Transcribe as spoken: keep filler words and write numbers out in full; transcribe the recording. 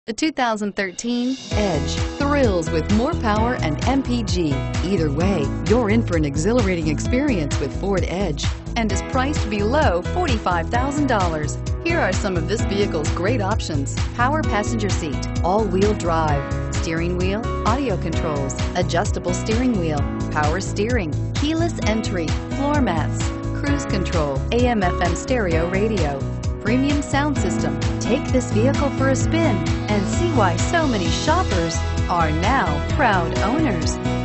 The two thousand thirteen Edge thrills with more power and M P G. Either way, you're in for an exhilarating experience with Ford Edge and is priced below forty-five thousand dollars. Here are some of this vehicle's great options: power passenger seat, all-wheel drive, steering wheel audio controls, adjustable steering wheel, power steering, keyless entry, floor mats, cruise control, A M F M stereo radio, premium sound system. Take this vehicle for a spin and see why so many shoppers are now proud owners.